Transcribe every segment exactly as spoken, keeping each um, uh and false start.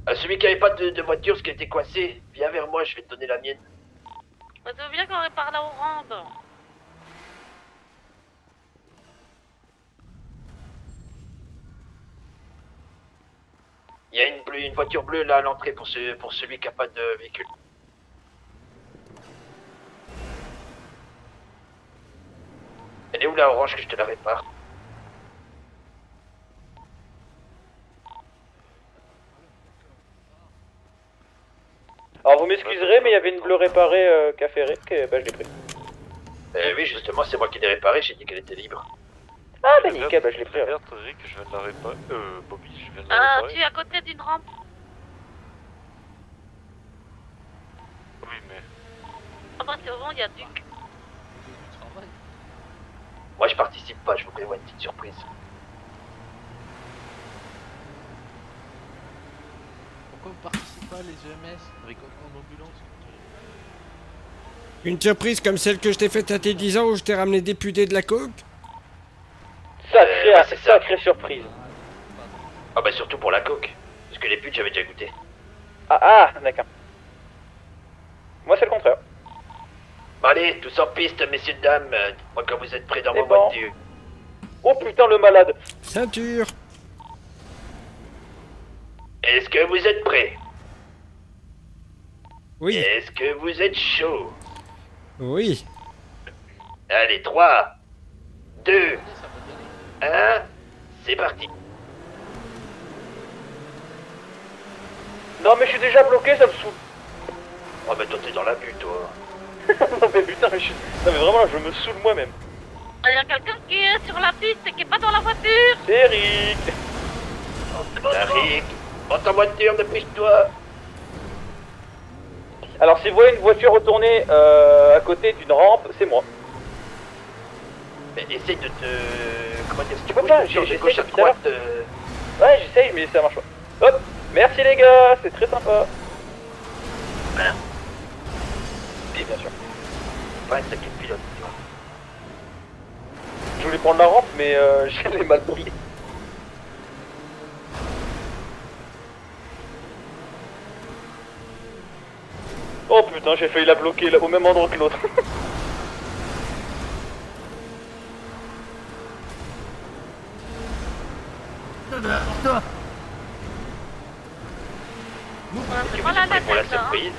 À celui qui avait pas de, de voiture, ce qui était coincé, viens vers moi, je vais te donner la mienne. Bah, tu veux bien qu'on répare la orange? Il y a une, bleue, une voiture bleue là à l'entrée pour, ce, pour celui qui a pas de véhicule. Elle est où la orange que je te la répare? Alors vous m'excuserez, mais il y avait une bleue réparée euh, qui a fait que bah, je l'ai pris. Euh, oui, justement, c'est moi qui l'ai réparée, j'ai dit qu'elle était libre. Ah bah nickel, bah je l'ai pris. Regarde, Rick, je viens de la réparer. Euh, Bobby, je viens de la Ah, réparer. tu es à côté d'une rampe. Oui, mais. Ah bah, c'est bon, il y a du... Moi, je participe pas, je vous prévois une petite surprise. Pourquoi vous participez pas à les E M S avec en ambulance? Une surprise comme celle que je t'ai faite à tes dix ans où je t'ai ramené député de la coke? Sacré, Euh, ouais, c'est ça. sacrée surprise. Ah bah surtout pour la coke. Parce que les putes, j'avais déjà goûté. Ah ah, d'accord. Moi c'est le contraire. Bon allez, tous en piste, messieurs, dames. Euh, Dites-moi quand vous êtes prêts dans C'est vos bon. voitures. Oh putain le malade. Ceinture. Est-ce que vous êtes prêts? Oui, Est-ce que vous êtes chaud? oui. Allez, trois, deux, un, c'est parti. Non mais je suis déjà bloqué, ça me saoule. Oh bah toi t'es dans la butte, toi. Non mais putain, mais je suis... Non mais vraiment là, je me saoule moi-même. Il y a quelqu'un qui est sur la piste et qui est pas dans la voiture. C'est Eric. Tariq, monte en voiture, dépêche-toi. Alors si vous voyez une voiture retourner euh, à côté d'une rampe, c'est moi. Mais essaye de te... Comment dire, si tu peux bouges pas, de changer j'essaie gauche à depuis tout à l'heure. droite... Euh... Ouais j'essaye mais ça marche pas. Hop. Merci les gars, c'est très sympa. Voilà. Et bien sûr. Pas un sacré pilote, tu vois. Je voulais prendre la rampe mais euh, je l'ai mal pris. Oh putain, j'ai failli la bloquer là, au même endroit que l'autre. Est-ce que vous Voilà êtes prêts pour la la tête, hein. surprise?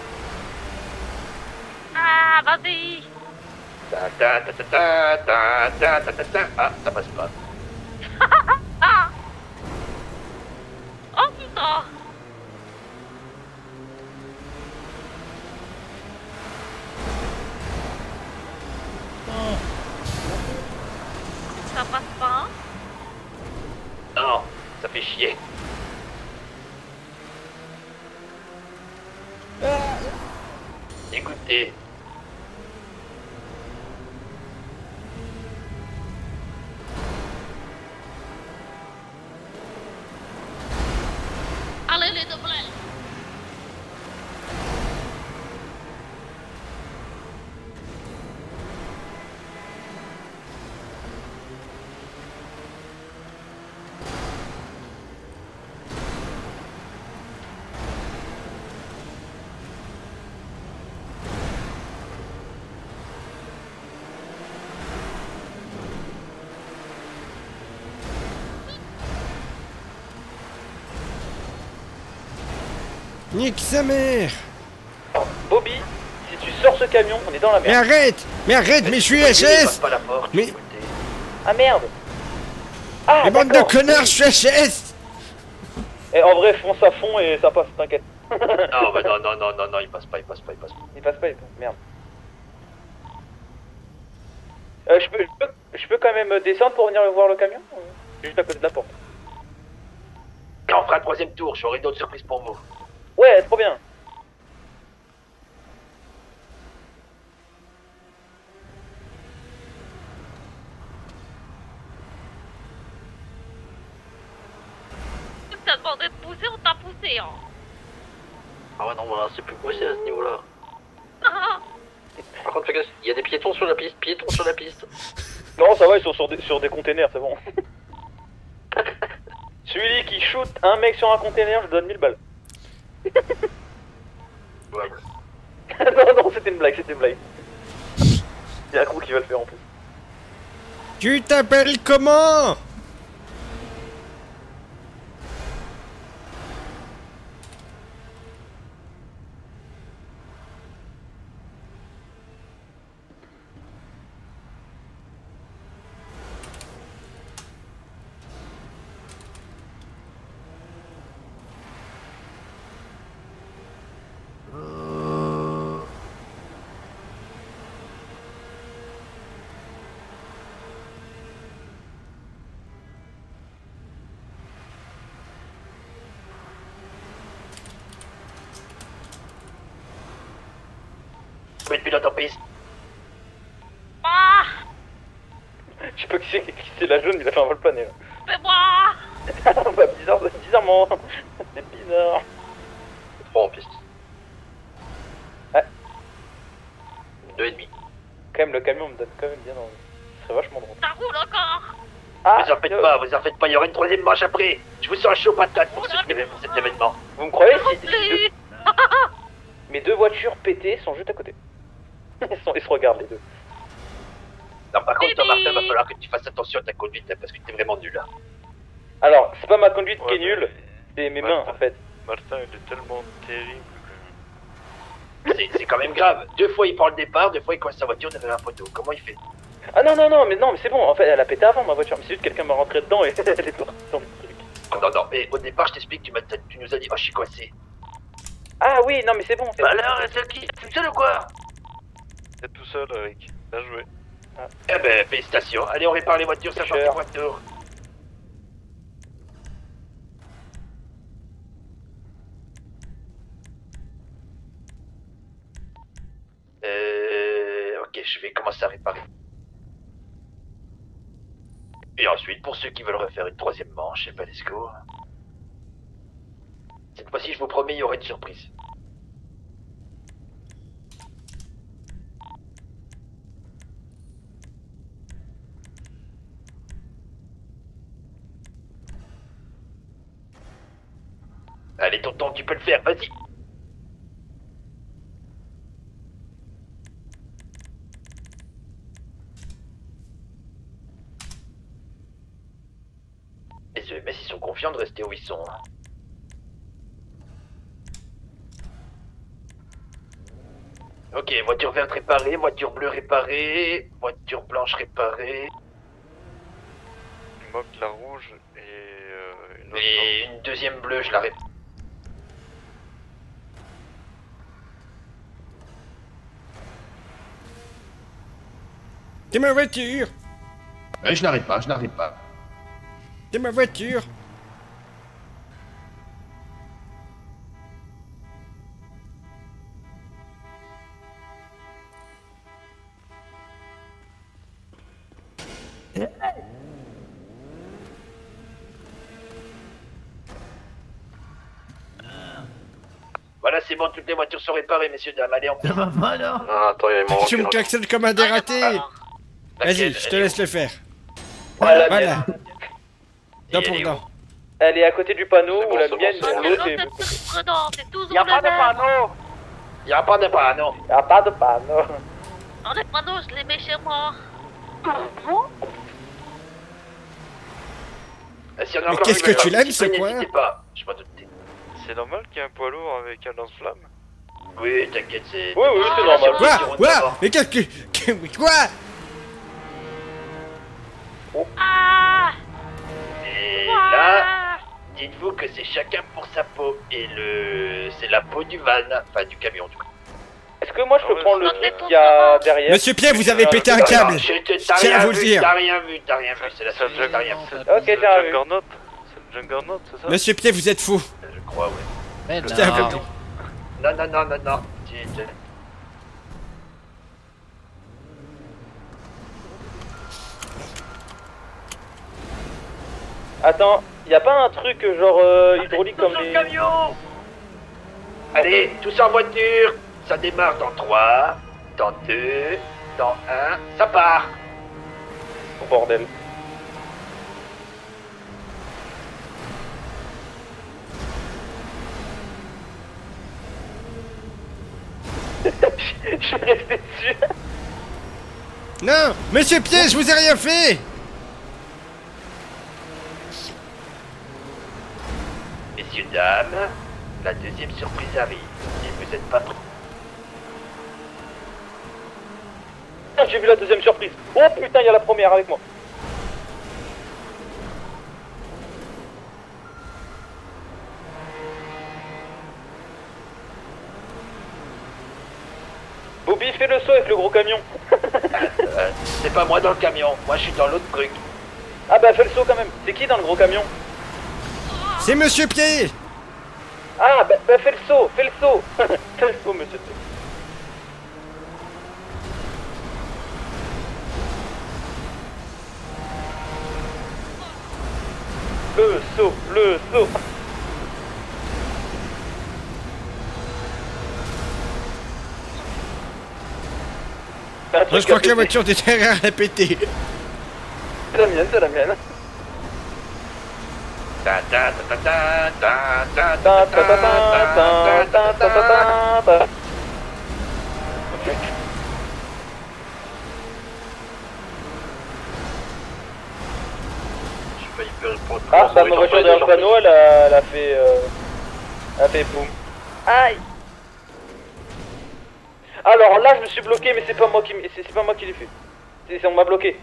Ah, vas-y. Ta ta ta ta ta ta ta ta ta. Ah, ça passe pas. Ah. Oh putain. Ça passe pas, hein? Non, ça fait chier. Écoutez. Allez les doublés. Nique sa mère. Bobby, si tu sors ce camion, on est dans la Mais merde. arrête. Mais arrête, mais je suis Passe H S. pas la porte, Mais- écoutez. Ah merde. Ah Mais bande de d'accord. connards, je suis H S. Et en vrai, fonce à fond et ça passe, t'inquiète. Non, bah non, non, non, non, non, il passe pas, il passe pas, il passe pas. Il passe pas, il passe. Merde. Euh, je peux, je peux, je peux quand même descendre pour venir voir le camion ou- Juste à côté de la porte. On fera un troisième tour, j'aurai d'autres surprises pour vous. Ouais, trop bien. T'as demandé de pousser, on t'a poussé, hein. Ah ouais non voilà, c'est plus possible à ce niveau-là. Ah. Par contre fais gaffe, il y a des piétons sur la piste, piétons sur la piste. Non, ça va, ils sont sur des, sur des containers, c'est bon. Celui qui shoot un mec sur un container, je donne mille balles. Ouais. Non, non, c'était une blague, c'était une blague. Il y a un crew qui va le faire en plus. Tu t'appelles comment? Combien de pilotes en piste? Ah, Je sais pas qui c'est qui c'est la jaune, il a fait un vol plané là. fais-moi. Bah bizarre, bizarrement. C'est bizarre. trois en piste. Ouais. deux et demi. Quand même, le camion me donne quand même bien envie. Ce serait vachement drôle. Ça roule encore. Ah, Vous en faites pas, vous en faites pas, il y aura une troisième manche après. Je vous sens chaud patate pour, ce, pour cet événement. vous me croyez si, si Plus. deux- mes deux voitures pétées sont juste à côté. Ils, sont, ils se regardent les deux. Non, par contre, toi, Bibi. Martin, va falloir que tu fasses attention à ta conduite hein, parce que t'es vraiment nul là. Alors, c'est pas ma conduite Ouais, qui est mais- nulle, c'est mes Ouais, mains ouais. en fait. Martin, il est tellement terrible que... C'est c'est quand même grave. Deux fois il prend le départ, deux fois il coince sa voiture derrière un poteau. Comment il fait? Ah non, non, non, mais non, mais c'est bon, en fait, elle a pété avant ma voiture. Mais c'est juste que quelqu'un m'a rentré dedans et elle est partie dans le truc. Non, non, non, mais au départ, je t'explique, tu, m'as- tu nous as dit, oh, je suis coincé. Ah oui, non, mais c'est bon. c'est- Bah alors, c'est qui? C'est seul ou quoi? T'es tout seul, Eric. Bien joué. Eh ben, félicitations. Allez, on répare les voitures, ça change Cher. les voitures. Euh... Ok, je vais commencer à réparer. Et ensuite, pour ceux qui veulent refaire une troisième manche, et ben let's go. Cette fois-ci, je vous promets, il y aura une surprise. Allez, tonton, tu peux le faire, vas-y. Les E M S, ils sont confiants de rester où ils sont. hein. Ok, voiture verte réparée, voiture bleue réparée, voiture blanche réparée, Il manque la rouge et euh, une autre. et une deuxième bleue, je la répare. C'est ma voiture. Ouais, je n'arrive pas, je n'arrive pas. C'est ma voiture. Voilà, c'est bon, toutes les voitures sont réparées, messieurs, dames. Allez, on Ça va pas, non? Ah, attends, il m'en manque Tu me une. klaxonnes comme un dératé. Vas-y, Laquelle? je te Elle est laisse le faire. Voilà, Voilà. Et Dent elle pour est dent. elle est à côté du panneau C'est ou bon, la c'est mienne, bon, c'est bon. l'autre L'autre est. est tous prenants, c'est toujours Y a le pas de même. panneau. Y a pas de panneau. Y'a pas de panneau. Non, les panneaux, je les mets chez moi. Euh, Si on a Mais encore qu'est-ce une que nouvelle tu heure, l'aimes, si ce vous coin? n'hésitez pas. Je m'en doutais. C'est normal qu'il y ait un poids lourd avec un lance-flamme? Oui, t'inquiète, c'est... Oui, oui, c'est Ah, normal. Quoi? Diront Quoi? d'abord. Mais qu'est-ce que... que- Quoi? Ah, Et là, ah. dites-vous que c'est chacun pour sa peau. Et le... c'est la peau du van, enfin du camion, du coup. Est-ce que moi je peux Ah ouais, prendre le c'est truc bon. qu'il y a derrière? Monsieur Pierre, vous avez pété un Non, câble. non, je te- T'as tiens à rien vous le vu, dire. t'as rien vu, t'as rien vu. C'est la C'est seule le chose, t'as rien vu. Ok, C'est j'ai un le vu. Juggernaut? C'est le Juggernaut, c'est ça? Monsieur Pierre, vous êtes fou. Je crois, ouais. Mais Tiens, non. vous- Non, non, non, non, non. Tu- tu- Attends, y a pas un truc genre euh, hydraulique comme Tous sur le les. camion. Allez, tous en voiture. Ça démarre dans trois, dans deux, dans un. Ça part. Oh, bordel. Je suis resté dessus. Non, monsieur Pied, je vous ai rien fait. Messieurs, dames, la deuxième surprise arrive. Et vous êtes pas trop. Ah, j'ai vu la deuxième surprise. Oh putain, il y a la première avec moi. Bobby, fais le saut avec le gros camion. Euh, c'est pas moi dans le camion, moi je suis dans l'autre truc. Ah bah fais le saut quand même. C'est qui dans le gros camion? C'est monsieur Pied. Ah bah, bah fais le saut, fais le saut. Fais le saut, monsieur. Le saut, le saut. Moi, je crois que la voiture derrière elle a pété. C'est la mienne, c'est la mienne. Ta ta ta ta ta ta Ta ta ta ta ta ta ta ta ta ta. J'ai failli perdre pour le Ah bah ma voiture derrière le panneau, elle a, elle a fait euh, elle a fait boum. Aïe. Alors là je me suis bloqué mais c'est pas moi qui m- c'est c'est pas moi qui l'ai fait. C'est c'est- on m'a bloqué.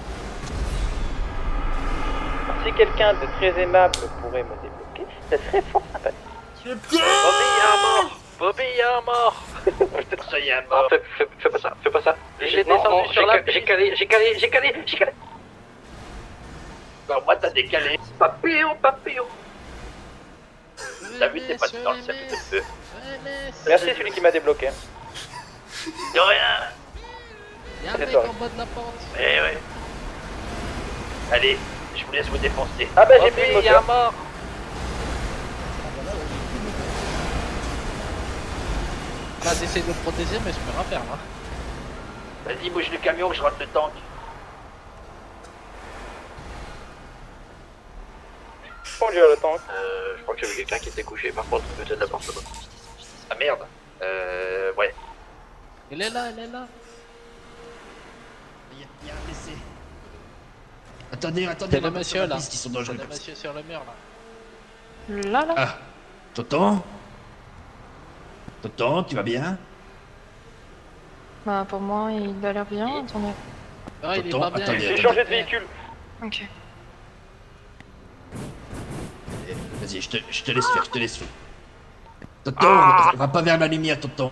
Si quelqu'un de très aimable pourrait me débloquer, ça serait fort sympathique. Bobby, y'a un mort. Bobby, y'a un mort. Ça y est, un Ah, mort. fais, fais, fais pas ça, fais pas ça. J'ai Non, descendu non, sur j'ai la ca- piste. J'ai calé, j'ai calé, j'ai calé, j'ai calé. Alors moi t'as décalé. Papillon, papillon. T'as vu, t'es pas dans le cercle de feu. Merci celui qui m'a débloqué. De rien. Y'a un C'est mec toi. en bas de la porte. Eh ouais. Allez, je vous laisse vous défoncer. Ah bah j'ai plus de Bobby, y'a un moteur. mort. Là, j'essaie de le protéger, mais je peux rien faire, là. Vas-y, bouge le camion que je rentre le tank. Conduire le tank. Euh, je crois que j'avais quelqu'un qui était couché par contre, peut-être la porte là-bas. Ah merde. Euh, ouais. Elle est là, elle est là. Il y a, il y a un blessé. Attendez, attendez, C'est on va le pas monsieur, sur la là. piste, ils sont C'est dangereux. le comme ça. monsieur sur le mur, là. Là, là. Ah, Tonton Tonton, tu vas bien? Bah, pour moi, il a l'air bien. Attendez. Ah, il est Tonton, pas bien. attendez, il est J'ai attendez. pas changé de bien. véhicule. Ok. Eh, Vas-y, je te, je te laisse faire, je te laisse faire. Tonton, Ah. va pas vers la lumière, Tonton.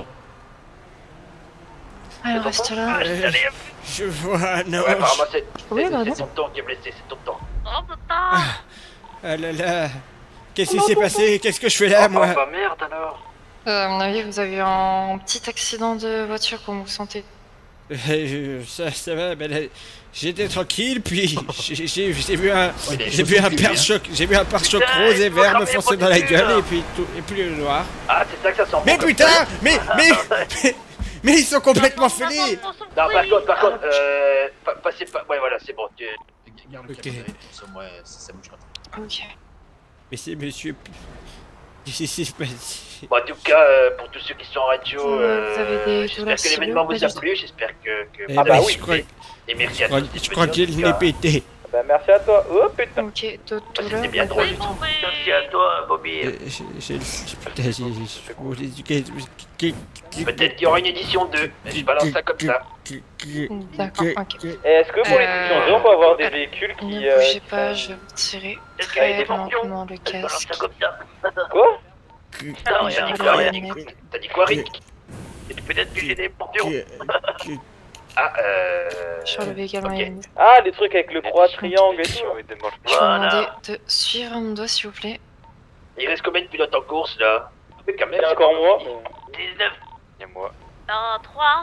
Alors, reste là. Euh, je vois, non. Ouais, apparemment c'est Oui, c'est- bah c'est non. ton temps qui est blessé, c'est ton temps. Oh putain. Ah là là. Qu'est-ce qui s'est passé? Qu'est-ce que je fais là, moi? bah merde alors. Euh, à mon avis, vous avez eu un petit accident de voiture, comment vous vous sentez? Euh, ça, ça va, ben là, j'étais tranquille, puis j'ai j'ai- j'ai vu un, Ouais, il a j'ai chaussé vu un le cul, hein. pare-choc, j'ai vu un pare-choc Putain, rose et il faut vert me ramener foncer les dans la voitures. gueule et puis tout, et puis le noir. Ah, c'est ça que ça sent bon. Mais comme putain, ça. mais, mais, mais, mais ils sont complètement fêlés. Non, par contre, par contre, euh, pa- passez pas. Ouais, voilà, c'est bon. Tu... Garde le Ok. camion derrière, comme ça, moi, ça, ça bouge pas. Ok. Mais c'est monsieur... Qu'est-ce qui s'est passé? Bon, en tout cas, euh, pour tous ceux qui sont en radio, Euh, vous avez euh, des j'espère douleurs que l'événement ciblées, vous a pas du plu. J'espère que. que Eh Ah bah ben, oui. je crois, Et merci je à crois, tous. je crois qu'il d'être n'est venus, en tout pété. Bah merci à toi. Oh putain. Ok, d'autres Bah, c'était douleurs? bien pas drôle. du tout. Merci à toi, Bobby. Euh, j'ai- j'ai- Putain, j'ai... j'ai- oh, j'ai- qu'est- qu'est- Peut-être qu'il y aura une édition deux. Mais je balance ça comme ça. D'accord, ok. Et est-ce que pour les Euh, éditions deux, on peut avoir des véhicules qui... Ne euh, bougez qui pas, sont- je vais vous tirer Est-ce qu'il y a des très mentions lentement le Je balance casque. ça comme ça. Quoi? Non, Je rien, vais rien, rien. les mettre. T'as dit quoi, Rick? Et peut-être que j'ai des mentions. Ah, euh. Je vais relever également ok. les lignes. Ah, les trucs avec le croix, triangle et tout. Je vais vous Voilà. demander de suivre mon doigt, s'il vous plaît. Il reste combien de pilotes en course là? Mais quand même, Il y a c'est encore pas moi. fini. dix-neuf. Y'a moi. Un, trois.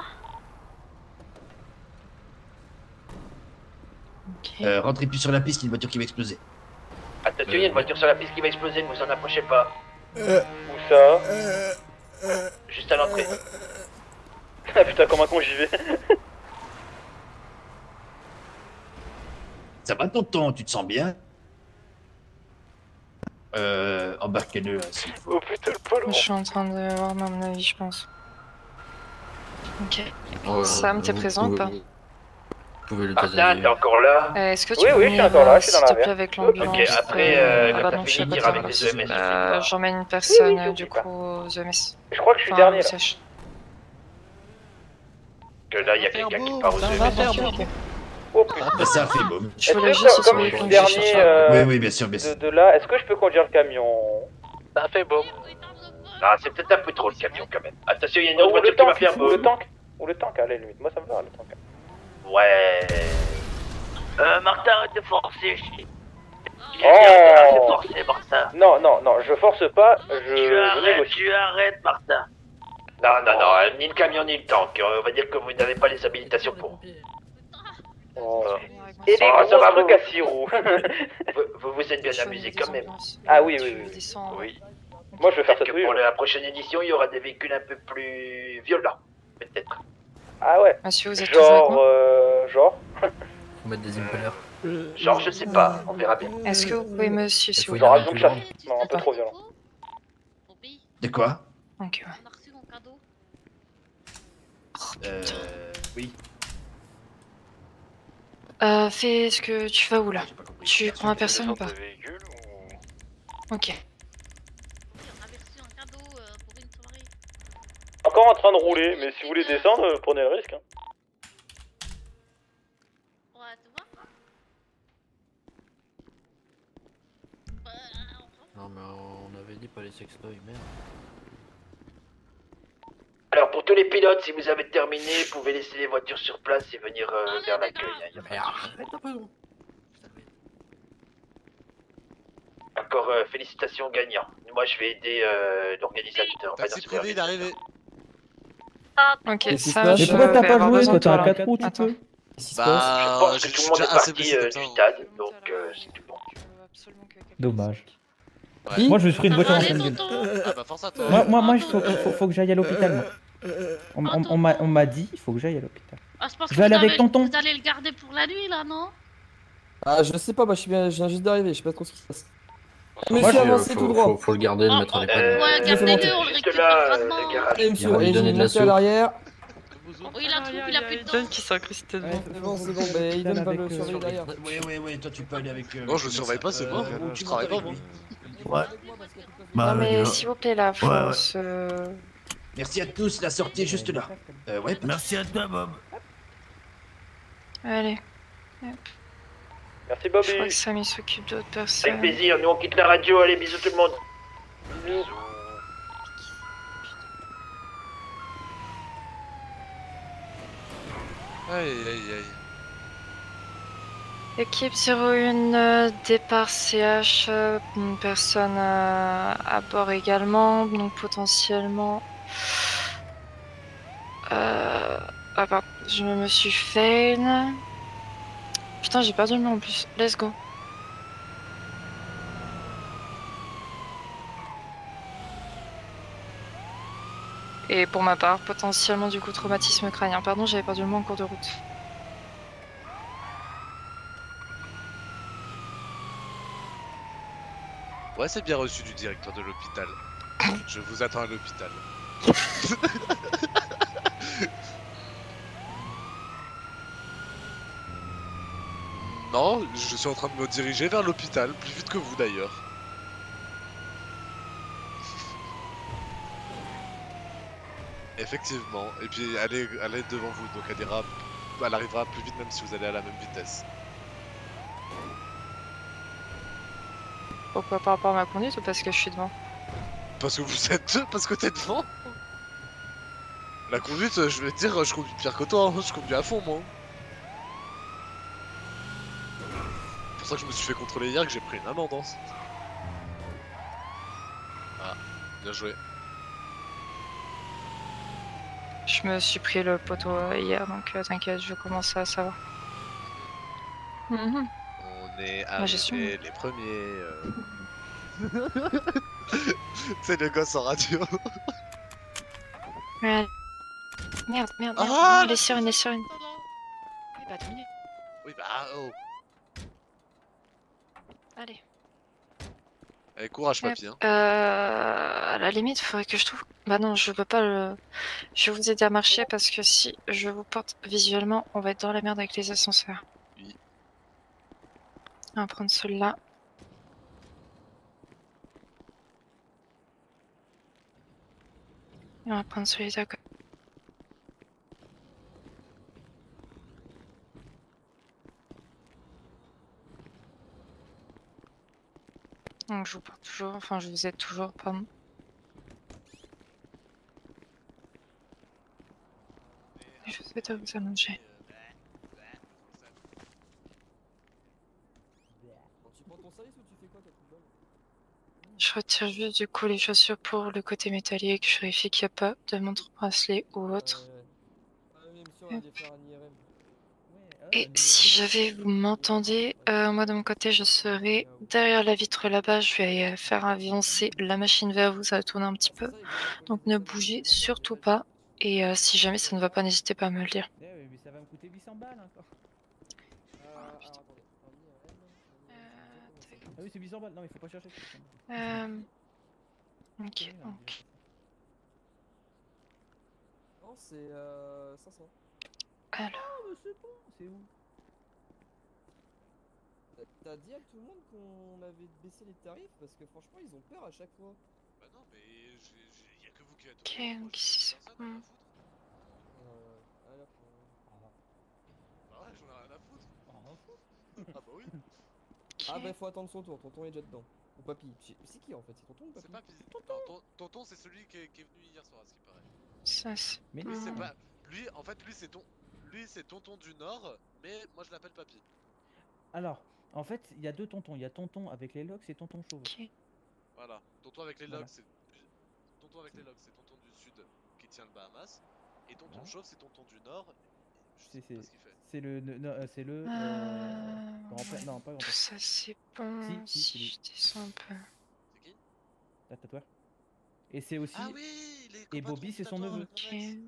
Ok. Euh, rentrez plus sur la piste, il y a une voiture qui va exploser. Attention, il y a une voiture sur la piste qui va exploser, ne vous en approchez pas. Euh, Où ça? euh, euh, Juste à l'entrée. Ah putain, comme un con j'y vais. Ça va, Tonton, tu te sens bien? Euh, embarquez-le ainsi. Oh putain, le polo. Je suis en train de voir, mais à mon avis, je pense. Ok. Euh, Sam, t'es vous présent ou pouvez- pas? Vous pouvez le Martin, détailler. t'es encore là? Euh, Est-ce que tu Oui, peux oui, je suis venir, encore là, euh, je suis dans s'il la te plaît, merde. avec l'ambulance? Ok, après, euh, ah quand bah t'as non, je suis fini, pas tire avec d'accord. les E M S, Euh, n'oublie pas. J'emmène une Oui, personne, oui, euh, j'oublie du pas. coup, aux E M S. Je crois que je suis Enfin, dernier au là. C H. Que là, il y a quelqu'un qui part aux Ça E M va S. faire Ok, beau. ok. Oh putain. Bah, ça a fait boum. Je Est-ce voulais que juste ça- essayer comme je de suis le conduire dernier sur ça. euh, Oui, oui, bien sûr, bien de, sûr. de là, est-ce que je peux conduire le camion? Ça fait beau. Ah, c'est peut-être un peu trop le camion quand même. Attention, il y a une autre Ou le voiture qui va tank, faire ou le boum. tank, ou le tank à la limite. Moi ça me va le tank. Ouais. Euh, Martin, arrête de forcer. Oh. Arrête de forcer, Martin. Non, non, non, je force pas, je, Tu je arrêtes, négocie. tu arrêtes, Martin. Non, non, non, euh, ni le camion ni le tank. Euh, On va dire que vous n'avez pas les habilitations pour. Oh. Euh, Et des Oh, gros ça va, trucs vous- à six roues. vous, vous vous êtes bien amusé quand même. Ah oui, oui, oui. Oui. Moi je vais faire ça Peut-être tous que les pour jours. la prochaine édition, il y aura des véhicules un peu plus violents. Peut-être. Ah ouais. Monsieur, vous êtes tous avec Genre, moi? euh, genre. Faut mettre des impellers. Genre, je sais pas, on verra bien. Est-ce que vous pouvez me suivre, s'il vous Genre plaît? avion de chasse. Non, un peu trop violent. De quoi? Ok, ouais. On a reçu mon cadeau. Euh. Oui. Euh, fais ce que tu vas où là? J'ai pas compris. Tu prends la personne ou pas? Véhicule ou... Ok. On avait reçu un cadeau euh, pour une soirée. Encore en train de rouler, mais si vous voulez descendre, euh, prenez le risque. Hein. Ouais, tu vois? Bah, on Non, mais on avait dit pas les sextoys, merde. Alors, pour tous les pilotes, si vous avez terminé, vous pouvez laisser les voitures sur place et venir euh, Allez, vers les l'accueil. gars. hein, y a pas de Merde, souci. arrête un peu, non. Encore euh, félicitations gagnants. Moi, je vais aider euh, l'organisateur. enfin, Taxi non, privé, il est arrivé. Ok, Qu'est-ce qui se ça, passe je Mais pourquoi t'as vais pas avoir joué besoin toi? de T'as toi, un là. quatre roues, tu Attends. peux? Qu'est-ce qui se passe? Je Bah, pense j'ai que tout le j'ai monde déjà est assez parti baissé euh, comme du ça. stade, donc euh, c'est tout bon. Dommage. Ouais. Moi je me suis pris une voiture en Allez, pleine gueule. tonton. Ah bah force à toi. Moi, moi, moi il faut, faut, faut que j'aille à l'hôpital. moi. On, on, on m'a on m'a dit, il faut que j'aille à l'hôpital. Ah, je pense Je que vais aller vous, avec avez- tonton. vous allez le garder pour la nuit, là, non? Ah, je sais pas, moi je suis bien, je viens juste d'arriver, je sais pas trop ce qui se passe. Moi, Monsieur, euh, avancez faut, tout droit. faut, faut le garder, le Ah, mettre à ah, l'épaule. Euh, Ouais, gardez-le, on le juste récupère là, euh, grandement. le garage. Allez, monsieur, va lui et donner j'ai de la monté à soupe. l'arrière. Oui, il a trouvé, il a plus de temps. John qui s'est incrusté dedans. C'est bon, c'est bon, bah il donne pas le surveiller derrière. Ouais, ouais, ouais, toi tu peux aller avec. euh, Non, je le surveille pas, c'est euh, bon. ou Je tu travaille montes pas, avec moi. lui. Non mais s'il vous plaît là, faut Ouais, ouais. se... Merci à tous, la sortie est juste là. Euh, ouais, Merci à toi, Bob. Allez, Merci je crois Bobby. que Samy s'occupe d'autres Avec personnes. plaisir, nous on quitte la radio, allez bisous tout le monde. Aïe aïe aïe. Équipe zéro un, euh, départ C H, euh, une personne euh, à bord également, donc potentiellement... Euh... Ah pardon, je me suis fail. Putain, j'ai perdu le nom en plus. Let's go. Et pour ma part, potentiellement du coup traumatisme crânien. Pardon, j'avais perdu le mot en cours de route. Ouais, c'est bien reçu du directeur de l'hôpital. Je vous attends à l'hôpital. Non, je suis en train de me diriger vers l'hôpital, plus vite que vous d'ailleurs. Effectivement, et puis elle est, elle est devant vous, donc elle, ira, elle arrivera plus vite même si vous allez à la même vitesse. Pourquoi par rapport à ma conduite ou parce que je suis devant? Parce que vous êtes deux, parce que t'es devant. La conduite, je vais te dire, je conduis pire que toi, hein, je conduis à fond moi. C'est pour ça que je me suis fait contrôler hier que j'ai pris une amende. Hein. Ah, bien joué. Je me suis pris le poteau euh, hier, donc euh, t'inquiète, je commence à savoir. Mhm. On est Moi, j'ai su. arrivés les premiers. Euh... C'est le gosse en radio. Ouais. Merde, merde, merde. Ah, non, les sirènes, les sirènes. Oui, bah deux minutes. Oui bah oh. Allez. Allez, courage Hop. papy. Hein. Euh... Alors, la limite, faudrait que je trouve. Bah non, je peux pas le. Je vais vous aider à marcher parce que si je vous porte visuellement, on va être dans la merde avec les ascenseurs. Oui. On va prendre celui-là. Et on va prendre celui d'à côté. Donc je vous porte toujours, enfin je vous aide toujours, pardon. Et je vous aide à vous allonger. Tu prends ton service ou tu fais quoi, toi, tout le monde? Je retire juste du coup les chaussures pour le côté métallique, je vérifie qu'il n'y a pas de montre bracelet ou autre. Et si jamais vous m'entendez, euh, moi de mon côté je serai derrière la vitre là-bas, je vais euh, faire avancer la machine vers vous, ça va tourner un petit peu. Donc ne bougez surtout pas. Et euh, si jamais ça ne va pas, n'hésitez pas à me le dire. Eh oui, mais ça va me coûter huit cents balles encore. Ah, putain. attendez. Ah oui, c'est huit cents balles. Non, mais faut pas chercher. Euh... Ok, donc. Non, c'est euh, cinq cents. Alors. Oh, mais c'est bon, c'est où? T'as dit à tout le monde qu'on avait baissé les tarifs parce que franchement ils ont peur à chaque fois. Bah non, mais y'a que vous qui êtes. Ok, donc ici c'est bon. Euh, alors, Bah ouais, j'en ai rien à foutre. Ah bah oui. Ah bah faut attendre son tour, tonton est déjà dedans. Ou papy. C'est qui en fait? C'est tonton ou papy? C'est papy. Non, ton- tonton c'est celui qui est, qui est venu hier soir à ce qui paraît. Ça c'est. Mais lui c'est pas. Lui en fait lui c'est ton. Lui c'est tonton du Nord, mais moi je l'appelle papy. Alors, en fait, il y a deux tontons. Il y a tonton avec les locks et tonton chauve. Ok. Voilà. Tonton avec les Voilà. logs c'est. Tonton avec les logs c'est tonton du Sud qui tient le Bahamas. Et tonton Voilà. chauve c'est tonton du Nord. Je sais C'est pas ce qu'il fait. c'est le ne- non, euh, c'est le Euh, euh, grand-père. ouais, Non, pas tout grand-père. ça c'est bon. Si, si, c'est Si lui. je descends un peu. C'est qui? La tatoueur. Et c'est aussi. Ah oui, les Et copains Bobby, de c'est son tatoueur, neveu. le Ok. Convex.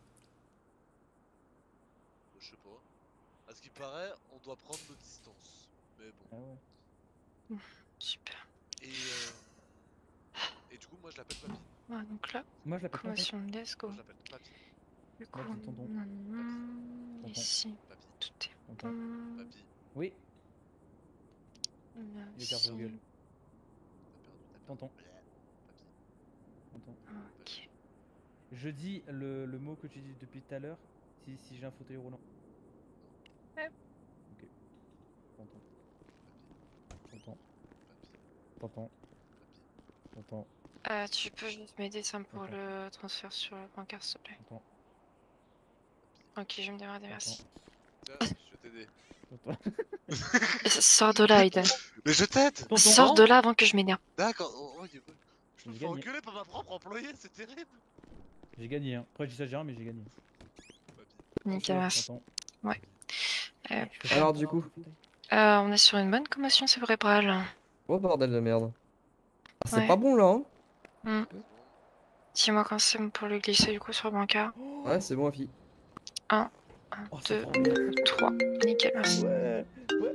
Je sais pas. À ce qui paraît, on doit prendre nos distances. Mais bon. Ah ouais. Mmh, super. Et euh... Et du coup, moi je l'appelle papy. Ouais, donc là, Moi, je l'appelle tonton. convention de let's go. Moi je l'appelle papy. Du coup, Moi, c'est tonton. mmh, Tonton. ici, Papy. tout est Tonton. bon. Papy. Oui, Là, il est carreau gueule. T'as perdu, t'as perdu. Tonton. Papy. Tonton. Ok. Je dis le, le mot que tu dis depuis tout à l'heure si, si j'ai un fauteuil roulant. Ouais. Ok. Tonton. Tonton. Tonton. Tonton. Euh, tu peux juste m'aider ça pour Tonton. le transfert sur la pancarte s'il te plaît. Tonton. Ok, je vais me démerder, merci. Tiens, je vais t'aider. Tonton. Sors de là, Aiden. Mais je t'aide. Tonton. Sors de là avant que je m'énerve. D'accord. Oh, oh, je me J'ai fais gagné. engueuler par ma propre employée, c'est terrible. J'ai gagné, hein. Après, j'exagère, mais j'ai gagné. Nickel, merci. Tonton. Ouais. Euh, Alors du coup. euh, on est sur une bonne commotion cérébrale. Oh bordel de merde. Ah, c'est Ouais. pas bon là hein. Hmm. Dis-moi quand c'est bon pour le glisser du coup sur le bancard. Ouais c'est bon ma fille. un, Oh, c'est deux, trop bien. trois. Nickel, merci. Ouais, ouais.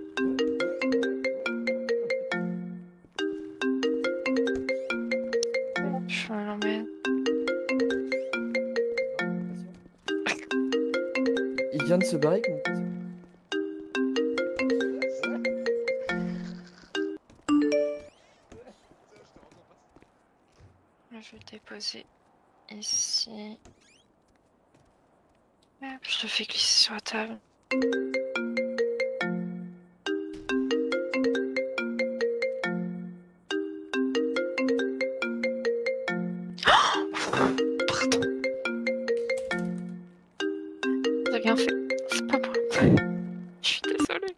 Je l'emmène. Il vient de se barrer mon patient. Je vais le déposer ici. Hop, je le fais glisser sur la table. Pardon. J'ai rien fait. C'est pas moi. Je suis désolée.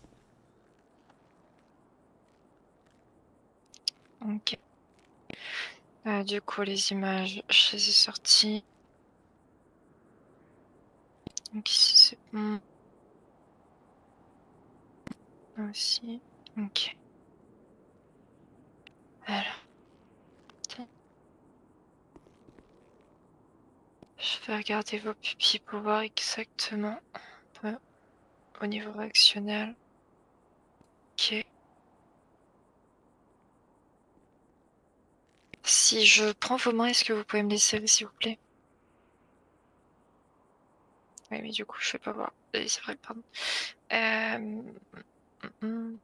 Ok. Euh, du coup, les images, je les ai sorties. Donc ici, c'est bon. Là aussi. Ok. Alors. Tiens. Je vais regarder vos pupilles pour voir exactement euh, au niveau réactionnel. Ok. Si si je prends vos mains, est-ce que vous pouvez me les serrer, s'il vous plaît? Oui, mais du coup, je vais pas voir. Euh, C'est vrai, pardon. Euh... mm, mm.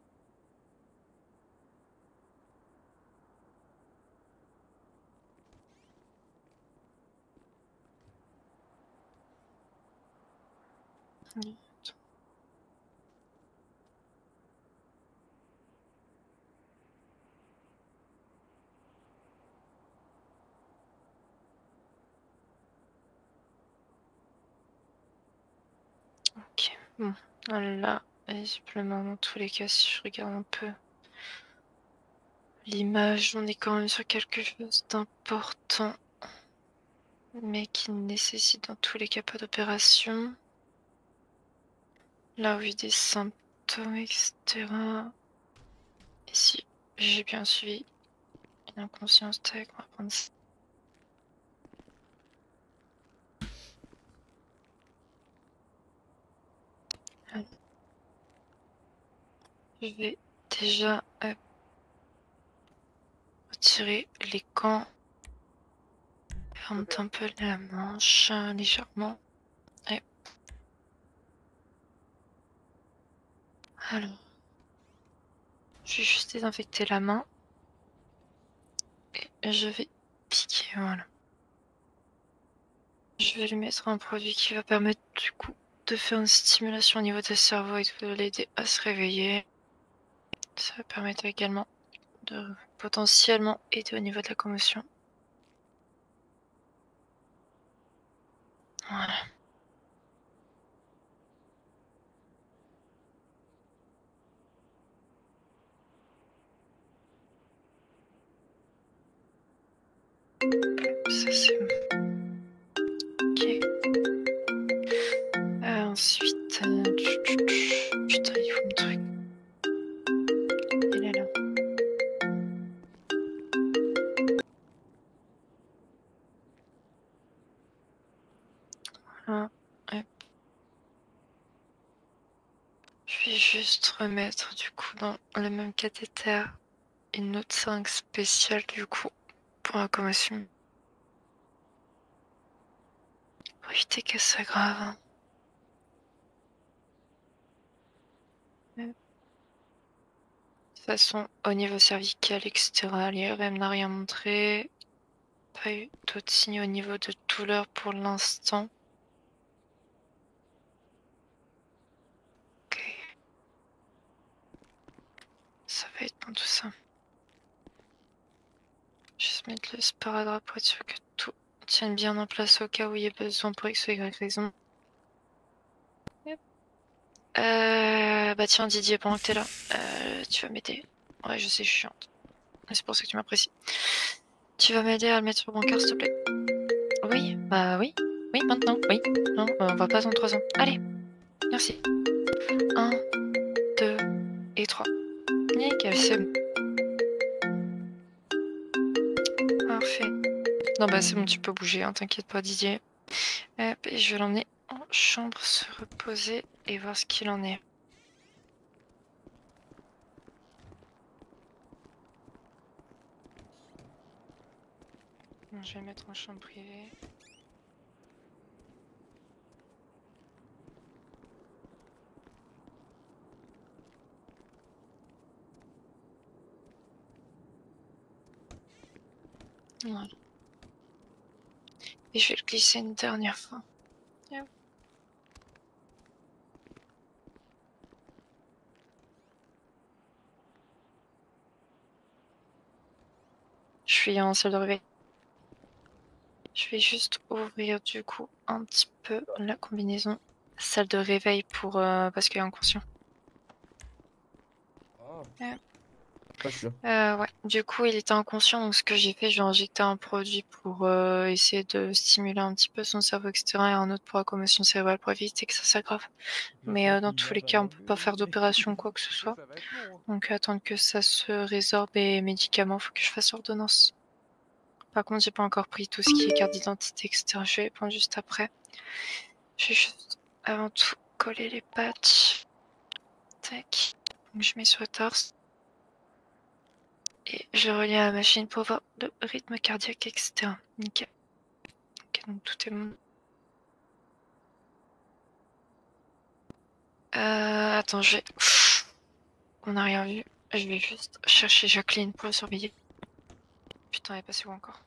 Oui. Ok, bon, là, visiblement, dans tous les cas, si je regarde un peu l'image, on est quand même sur quelque chose d'important, mais qui nécessite dans tous les cas pas d'opération. Là où il y a des symptômes, et cetera. Et si j'ai bien suivi une inconscience tech, on va prendre ça. Je vais déjà euh, retirer les gants. Ferme un peu la manche euh, légèrement. Et... Alors, je vais juste désinfecter la main. Et je vais piquer, voilà. Je vais lui mettre un produit qui va permettre du coup de faire une stimulation au niveau des cerveaux et de l'aider à se réveiller. Ça va permettre également de potentiellement aider au niveau de la commotion. Voilà. Ça c'est bon. Ok. Euh, ensuite... Euh... Putain, il faut mon truc. Il est là. Voilà. Hop. Je vais juste remettre du coup dans le même cathéter une autre seringue spéciale du coup pour la commotion. Pour éviter qu'elle s'aggrave. De toute façon, au niveau cervical, et cetera, l'I R M n'a rien montré. Pas eu d'autres signes au niveau de douleur pour l'instant. Ok. Ça va être bon tout ça. Juste mettre le sparadrap pour être sûr que tout tienne bien en place au cas où il y ait besoin pour X ou Y raison. Yep. Euh, bah tiens Didier, pendant que t'es là, euh, tu vas m'aider. Ouais, je sais, je suis chiante. C'est pour ça que tu m'apprécies. Tu vas m'aider à le mettre sur le brancard, s'il te plaît. Oui, bah oui. Oui, maintenant, oui. Non, on va pas attendre trois ans. Allez, merci. Un, deux et trois. Nickel, c'est bon. Parfait. Non, bah c'est bon, tu peux bouger, hein, t'inquiète pas, Didier. Hop, et je vais l'emmener en chambre se reposer et voir ce qu'il en est. Bon, je vais le mettre en chambre privée. Voilà. Et je vais le glisser une dernière fois. Yep. Je suis en salle de réveil. Je vais juste ouvrir du coup un petit peu la combinaison. Salle de réveil pour euh, parce qu'il est inconscient. Ah. Ouais. Pas sûr. Euh, ouais, du coup il était inconscient, donc ce que j'ai fait, j'ai injecté un produit pour euh, essayer de stimuler un petit peu son cerveau, et cetera. Et un autre pour la commotion cérébrale pour éviter que ça s'aggrave. Mais euh, dans tous les cas, on peut pas faire d'opération ou quoi que ce soit. Donc attendre que ça se résorbe et médicaments, faut que je fasse ordonnance. Par contre, j'ai pas encore pris tout ce qui est carte d'identité, et cetera. Je vais prendre juste après. Je vais juste avant tout coller les patchs. Tac. Donc je mets sur le torse. Et je relis à la machine pour voir le rythme cardiaque, et cetera. Nickel. Ok, donc tout est bon. Euh, attends, je vais... On n'a rien vu. Je vais juste chercher Jacqueline pour la surveiller. Putain, elle est passée où encore?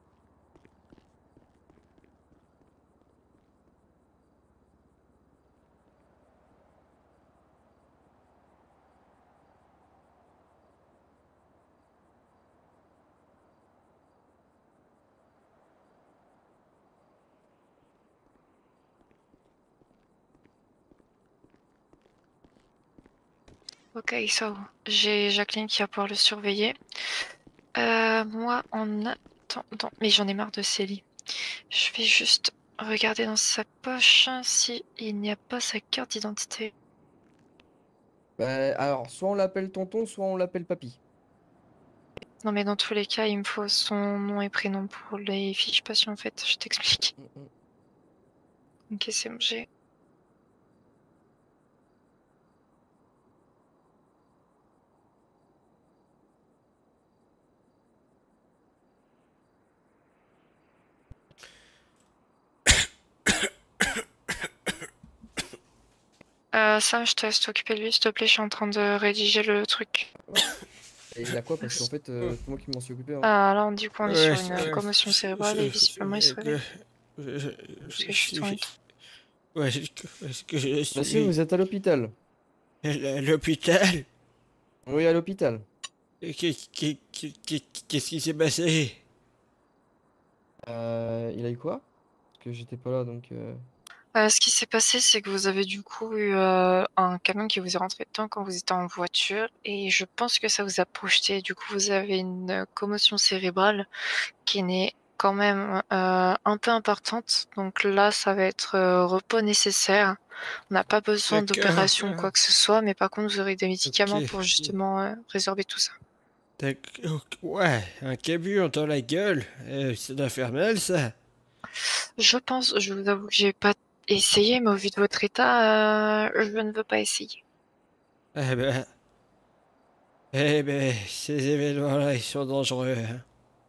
Ok, ça va. J'ai Jacqueline qui va pouvoir le surveiller. Euh, moi, en attendant... Mais j'en ai marre de Célie. Je vais juste regarder dans sa poche s'il n'y a pas sa carte d'identité. Bah, alors, soit on l'appelle tonton, soit on l'appelle papy. Non mais dans tous les cas, il me faut son nom et prénom pour les fiches patients en fait, je t'explique. Ok, c'est bon, j'ai... Euh, Sam, je te laisse t'occuper de lui, s'il te plaît, je suis en train de rédiger le truc. Et il a quoi? Parce qu'en fait, euh, c'est moi qui m'en suis occupé. Hein. Ah, là, on dit qu'on est Ouais, sur une ouais, commotion cérébrale et je- visiblement il se réveille. je- je- Parce que je suis tombée. Ouais, est-ce que, est-ce que je suis... Monsieur, vous êtes à l'hôpital. À à l'hôpital? Oui, à l'hôpital. Et qu'est- qu'est- qu'est- qu'est- Qu'est-ce qui s'est passé? Euh, il a eu quoi? Parce que j'étais pas là, donc... Euh... Euh, ce qui s'est passé, c'est que vous avez du coup eu euh, un camion qui vous est rentré dedans quand vous étiez en voiture et je pense que ça vous a projeté. Du coup, vous avez une commotion cérébrale qui n'est quand même euh, un peu importante. Donc là, ça va être euh, repos nécessaire. On n'a pas besoin D'accord. d'opération ou quoi que ce soit, mais par contre, vous aurez des médicaments Ok. pour justement euh, résorber tout ça. D'accord. Ouais, un camion dans la gueule. Euh, ça doit faire mal, ça. Je pense, je vous avoue que j'ai pas essayé, mais au vu de votre état, euh, je ne veux pas essayer. Eh ben... Eh ben, ces événements-là, ils sont dangereux. Hein.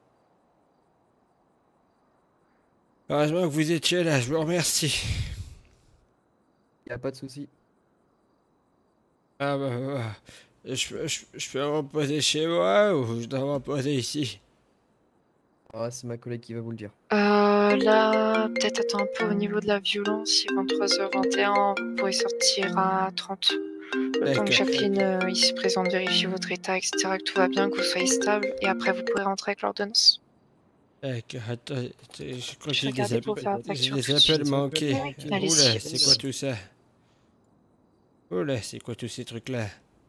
Heureusement que vous étiez là, je vous remercie. Y a pas de souci. Ah bah, bah, je, peux- je, je peux me reposer chez moi ou je dois me reposer ici? Ah, c'est ma collègue qui va vous le dire. Euh, là, peut-être attends un peu au niveau de la violence, si vingt-trois heures vingt et un, vous pourrez sortir à trente. Le temps que D'accord. Jacqueline euh, il se présente, vérifie votre état, et cetera, que tout va bien, que vous soyez stable, et après vous pourrez rentrer avec l'ordonnance. D'accord, attends, attends, je crois que Je j'ai vais des, regarder appels- pour faire la j'ai facture des tout de suite. appels manqués. Ouais, allez-y, Oula, c'est quoi allez-y. tout ça? Oula, c'est quoi tous ces trucs-là?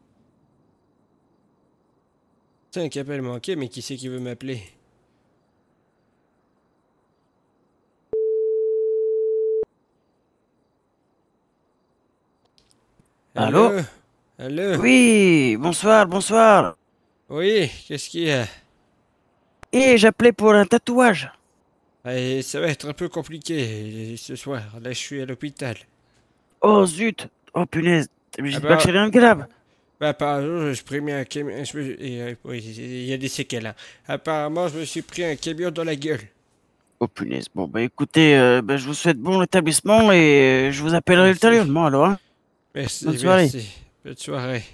Cinq appels manqués, mais qui c'est qui veut m'appeler? Allô? Allô? Oui, bonsoir, bonsoir. Oui, qu'est-ce qu'il y a? Et j'appelais pour un tatouage. Eh, ça va être un peu compliqué ce soir. Là, je suis à l'hôpital. Oh zut. Oh punaise. J'espère Ah bah- que c'est rien de grave. Bah, par exemple, je pris mis un camion. je me- et, euh, oui, il y a des séquelles. Hein. Apparemment, je me suis pris un camion dans la gueule. Oh punaise. Bon bah écoutez, euh, bah, je vous souhaite bon établissement et euh, je vous appellerai Merci. ultérieurement alors. Hein. Merci, Bonne soirée. merci. Bonne soirée.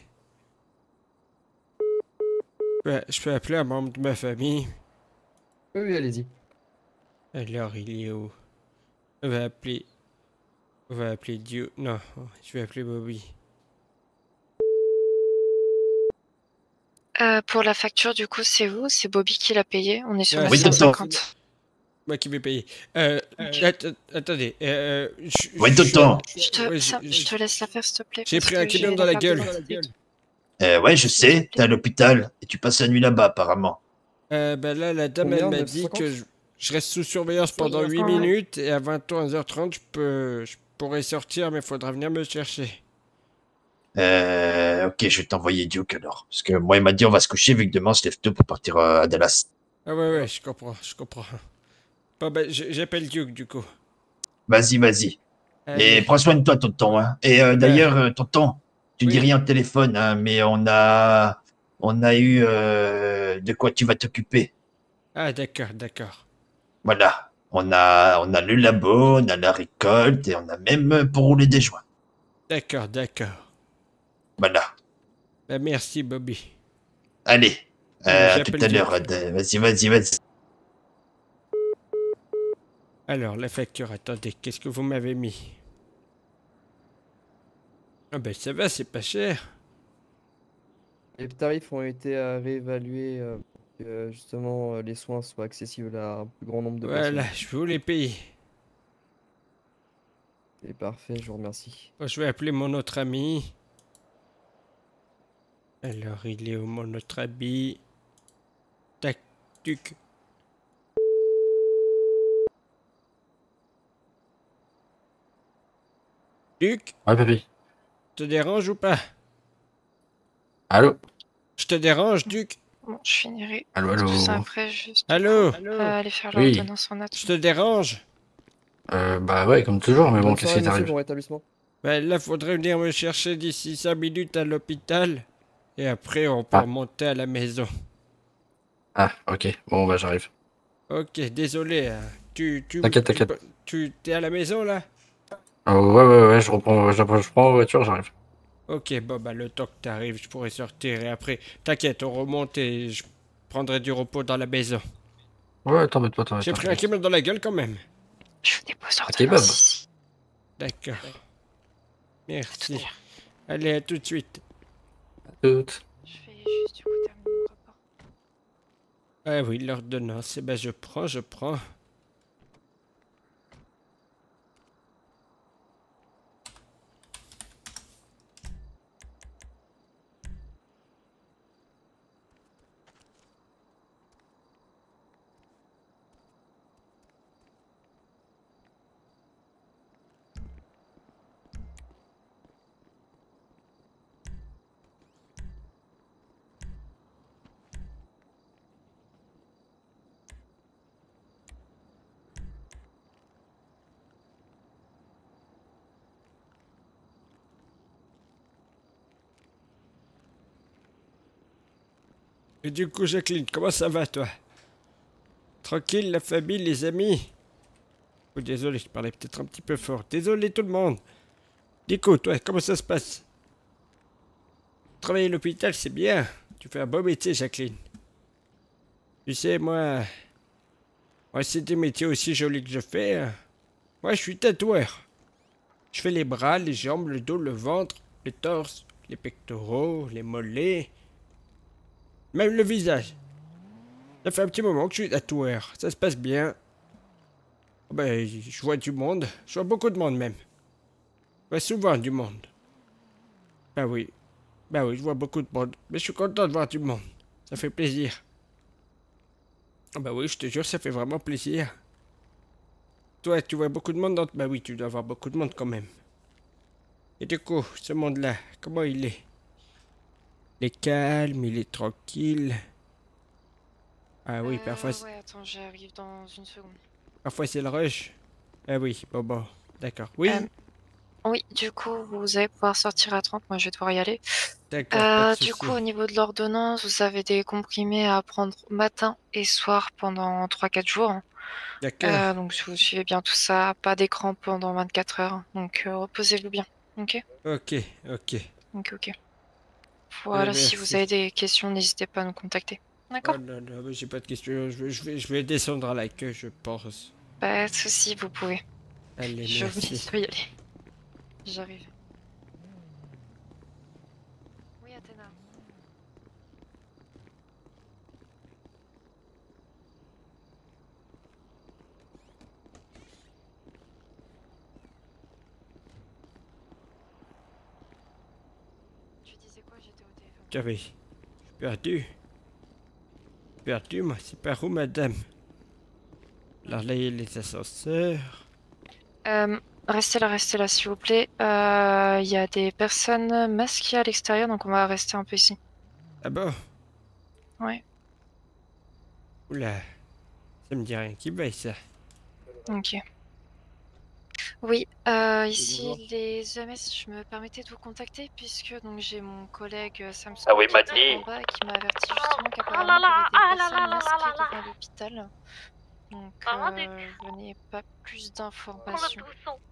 Ouais, je peux appeler un membre de ma famille. Oui, oui, allez-y. Alors, il est où? On va appeler... On va appeler Dio... Non, je vais appeler Bobby. Euh, pour la facture, du coup, c'est vous, c'est Bobby qui l'a payé. On est sur Ouais, neuf c'est cent bon. cinquante. Moi qui vais payer. Euh, att- attendez. Euh, je- Ouais, je- tonton. Je te, Ouais, ça, j'ai- je te laisse la faire, s'il te plaît. J'ai parce pris que un camion j'ai dans la carte gueule. d'identité. Euh, ouais, je sais, t'es à l'hôpital et tu passes la nuit là-bas apparemment. Euh, ben là, la dame, Combien, elle m'a neuf cent dit cinquante? que je, je reste sous surveillance pendant Oui, huit ouais. minutes et à vingt-trois heures trente, je peux, je pourrais sortir, mais il faudra venir me chercher. Euh, ok, je vais t'envoyer Duke alors. Parce que moi, il m'a dit on va se coucher vu que demain on se lève tôt pour partir euh, à Dallas. Ah ouais, ouais, je comprends, je comprends. Bon, ben, je- j'appelle Duke, du coup. Vas-y, vas-y. Allez. Et prends soin de toi, tonton. Hein. Et euh, d'ailleurs, euh, tonton, tu Oui. dis rien au téléphone, hein, mais on a, on a eu euh, euh, de quoi tu vas t'occuper. Ah, d'accord, d'accord. Voilà. On a, on a le labo, on a la récolte et on a même pour rouler des joints. D'accord, d'accord. Voilà. Bah, merci, Bobby. Allez, Allez, euh, à tout j'appelle à Duke. l'heure. euh, Vas-y, vas-y, vas-y. Alors, la facture, attendez, qu'est-ce que vous m'avez mis? Ah ben ça va, c'est pas cher. Les tarifs ont été euh, réévalués euh, pour que justement euh, les soins soient accessibles à un plus grand nombre de Voilà, personnes. je vais vous les payer. C'est parfait, je vous remercie. Bon, je vais appeler mon autre ami. Alors, il est où mon autre ami? Tac, tuc. Duc, Ouais, papy. te dérange ou pas? Allô? Je te dérange, Duc? Bon, je finirai Allô, allô? tout ça après, juste du Allô? coup, euh, aller faire Oui. l'ordonnance en Je attendant. te dérange? Euh, bah ouais, comme toujours, mais bon, Bonne qu'est-ce soirée, qui monsieur, t'arrive? bon rétablissement. Ben là, faudrait venir me chercher d'ici cinq minutes à l'hôpital. Et après, on peut Ah. remonter à la maison. Ah, ok, bon, bah j'arrive. Ok, désolé. hein. Tu, tu, T'inquiète, tu t'inquiète. peux- Tu, t'es à la maison, là? Oh, ouais, ouais, ouais, je reprends, je, je prends la voiture, j'arrive. Ok, bon, bah, le temps que t'arrives, je pourrai sortir. Et après, t'inquiète, on remonte et je prendrai du repos dans la maison. Ouais, t'embête pas, t'embête J'ai pas. pris un kebab dans la gueule, quand même. Je vous dépose Un kebab? ordonnance ici. D'accord. Merci. Allez, à tout de suite. À toutes. Je vais juste du coup terminer mon rapport. Ah oui, l'ordonnance. Eh ben, je prends, je prends. Et du coup, Jacqueline, comment ça va, toi? Tranquille, la famille, les amis? Oh, désolé, je parlais peut-être un petit peu fort. Désolé, tout le monde. Nico, toi, comment ça se passe? Travailler à l'hôpital, c'est bien. Tu fais un beau métier, Jacqueline. Tu sais, moi... Moi, c'est des métiers aussi jolis que je fais. hein. Moi, je suis tatoueur. Je fais les bras, les jambes, le dos, le ventre, les torses, les pectoraux, les mollets... Même le visage. Ça fait un petit moment que je suis tatoueur. Ça se passe bien. Ben, je vois du monde. Je vois beaucoup de monde même. Je vois souvent du monde. Ben oui. Ben oui, je vois beaucoup de monde. Mais je suis content de voir du monde. Ça fait plaisir. Ben oui, je te jure, ça fait vraiment plaisir. Toi, tu vois beaucoup de monde dans... Ben oui, tu dois avoir beaucoup de monde quand même. Et du coup, ce monde-là, comment il est? Il est calme, il est tranquille. Ah oui, Euh, parfois... c'est- Ouais, attends, j'arrive dans une seconde. Parfois c'est le rush. Ah oui, bon bon, d'accord. Oui, Euh, Oui, du coup, vous allez pouvoir sortir à trente, moi je vais devoir y aller. d'accord, pas Euh, de du souci. coup, au niveau de l'ordonnance, vous avez des comprimés à prendre matin et soir pendant trois quatre jours. D'accord. Euh, donc, si vous suivez bien tout ça, pas d'écran pendant vingt-quatre heures. Donc, euh, reposez-vous bien. Ok? Ok, ok. Ok, ok. Voilà, si vous merci. avez des questions, n'hésitez pas à nous contacter. D'accord? Oh non, non, mais j'ai pas de questions. Je vais, je vais, je vais descendre à la queue, je pense. Pas de soucis, vous pouvez. Allez, Je vous merci. laisse y aller. J'arrive. Oui, Athéna. Tu disais quoi? J'étais au téléphone. J'avais... Je suis perdu. Perdu, moi. C'est par où, madame? Alors là, il y a les ascenseurs. Euh, restez là, restez là, s'il vous plaît. Euh, Il y a des personnes masquées à l'extérieur, donc on va rester un peu ici. Ah bon? Ouais. Oula. Ça me dit rien qui veille, ça. Ok. Oui, euh, ici les E M S, je me permettais de vous contacter puisque donc j'ai mon collègue euh, Samson Ah oui, qui m'a était dit. en bas et qui m'a averti justement qu'apparemment il y avait des personnes masquées devant l'hôpital. Donc euh, je n'ai pas plus d'informations.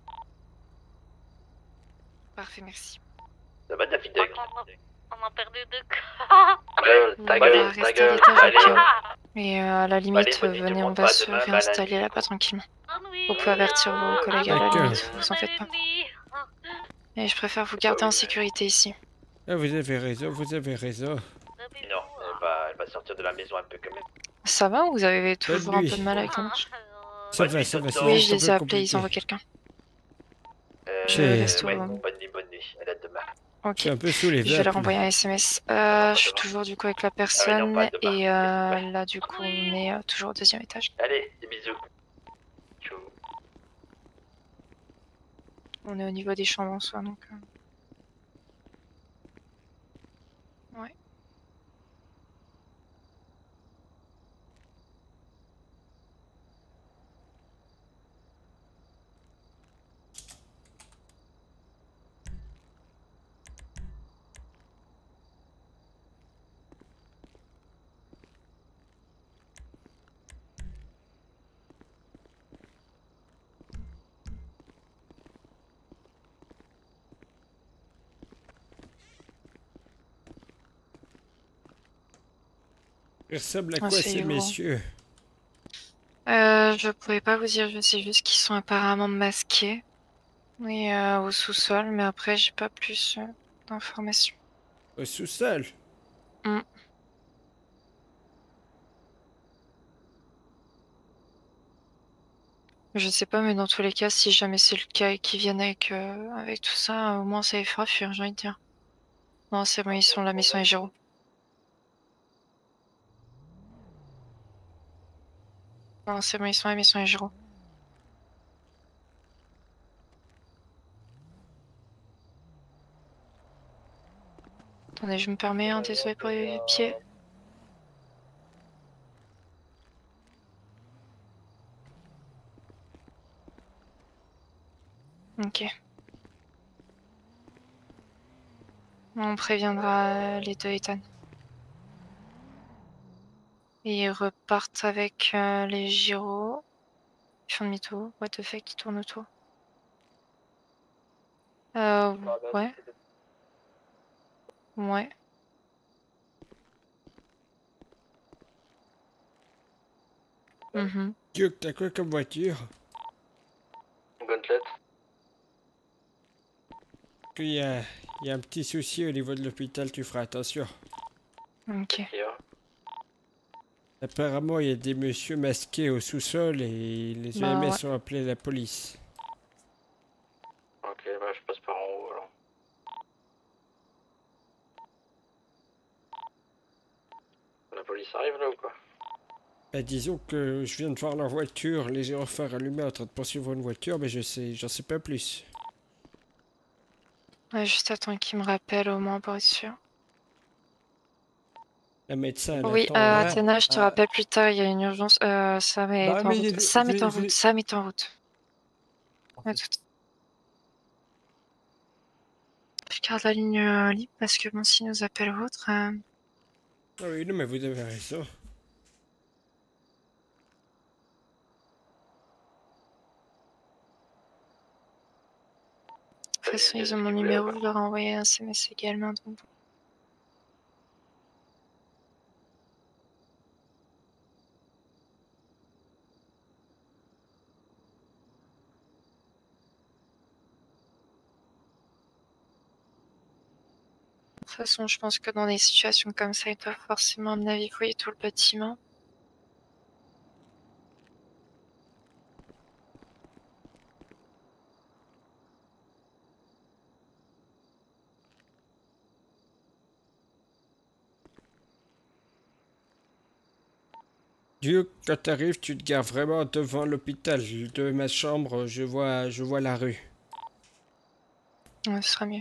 Parfait, merci. Ça va, Daffy Duck? On a perdu deux Gueule, On ta va gueule, rester ta à gueule. l'étage au Allez. cas où. Et euh, à la limite, Bonnie, tu venez, on rentres va pas se demain, va à la réinstaller nuit. là-bas tranquillement. Vous pouvez avertir vos collègues à la D'accord. limite, vous en faites pas. Et je préfère vous garder en sécurité ici. Ah, vous avez raison, vous avez raison. Non, elle va, elle va sortir de la maison un peu quand même. Ça va ou vous avez toujours un nuit. peu de mal avec la marche? Ça va, ça va, c'est Oui, juste je un les peu ai appelés, ils compliqué. envoient quelqu'un. Euh, Je Ouais. laisse tout. ouais, bonne nuit, bonne nuit. Elle a demain. Je Ok. suis un peu sous les Je vais leur vapes, envoyer là. un S M S. Euh, je suis toujours du coup avec la personne pas demain. et euh, là du coup on est euh, toujours au deuxième étage. Allez, des bisous. Tchou. On est au niveau des chambres en soi donc. euh, Ouais. Il ressemble à Ah, quoi c'est ces gros. messieurs? Euh, je pourrais pas vous dire, je sais juste qu'ils sont apparemment masqués. Et euh, au sous-sol, mais après j'ai pas plus euh, d'informations. Au sous-sol? Hmm. Je sais pas, mais dans tous les cas, si jamais c'est le cas et qu'ils viennent avec, euh, avec tout ça, au moins ça les fera fuir, j'ai envie de dire. Non, c'est bon, ils sont là, mais ils sont les Géraud. Non, c'est bon, ils sont là, mais ils sont les Géraud. Attendez, je me permets, hein, désolé pour les pieds. Ok. On préviendra les deux Ethan. Et ils repartent avec euh, les gyros. Ils font demi-tour. What the fuck, ils tournent autour. Euh, ouais. Ouais. Mhm. Duke, t'as quoi comme voiture? Gauntlet. Qu'il y a, il y a un petit souci au niveau de l'hôpital, tu feras attention. Ok. Apparemment, il y a des messieurs masqués au sous-sol et les Bah, E M S ouais. ont appelé la police. Ok, bah je passe par en haut alors. La police arrive là ou quoi? Bah, disons que je viens de voir leur voiture, les gyrophares allumés en train de poursuivre une voiture, mais je sais, j'en sais pas plus. Ouais, juste attends qu'ils me rappellent au moins pour être sûr. La médecin, elle Oui, attend. euh, Ouais. Athéna, je te Euh, rappelle plus tard, il y a une urgence. Euh, Sam est Bah, en mais route. j'ai- Sam est j'ai- en j'ai- route. Sam est en route. À tout. Je garde la ligne euh, libre parce que bon, s'il nous appelle ou autre. euh, Ah oui, non, mais vous avez raison. De toute façon, ils ont mon numéro, je leur ai envoyé un S M S également. Donc... bon. De toute façon, je pense que dans des situations comme ça, ils doivent forcément, à mon avis, fouiller tout le bâtiment. Duke, quand t'arrives, tu te gares vraiment devant l'hôpital. De ma chambre, je vois, je vois la rue. Ouais, ce sera mieux.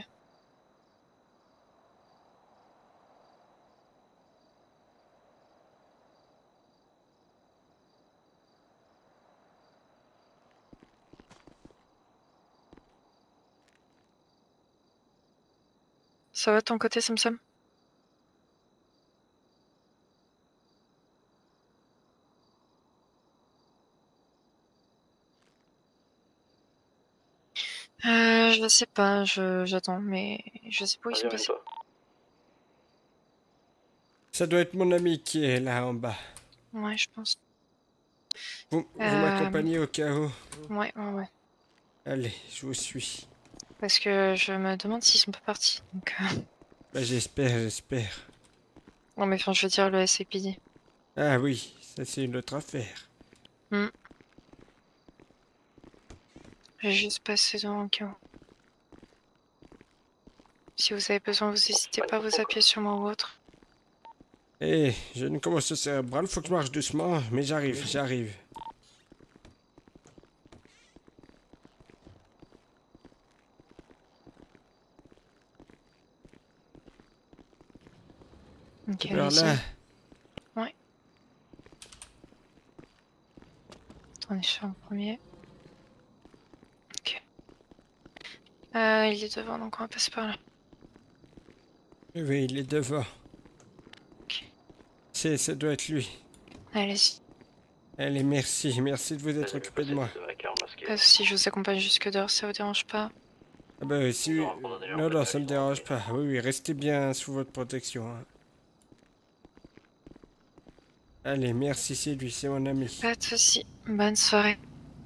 Ça va de ton côté, Samsam? Euh, je sais pas, je j'attends, mais je sais pas où ils sont passés. Ça doit être mon ami qui est là en bas. Ouais, je pense. Vous, vous Euh, m'accompagnez au cas où? Ouais, ouais, ouais. Allez, je vous suis. Parce que je me demande s'ils sont pas partis. Donc, euh, Bah, j'espère, j'espère. Non, mais enfin, je veux dire le S A P D. Ah oui, ça c'est une autre affaire. Hmm. J'ai juste passé devant le cas où. Si vous avez besoin, vous n'hésitez pas à vous appuyer sur moi ou autre. Eh, j'ai une commotion cérébrale, faut que je marche doucement, mais j'arrive, j'arrive. Ok, Alors allez-y. là, Ouais. Attendez, je fais un premier. Ok. Euh, il est devant, donc on va passer par là. oui, il est devant. C'est, ça doit être lui. Allez-y. Allez, merci, merci de vous être occupé de moi. Pas de soucis, je vous accompagne jusque dehors, ça vous dérange pas? Ah bah si... Non, non, ça me dérange pas. Oui, oui, restez bien sous votre protection. Hein. Allez, merci, c'est lui, c'est mon ami. Pas de soucis. Bonne soirée.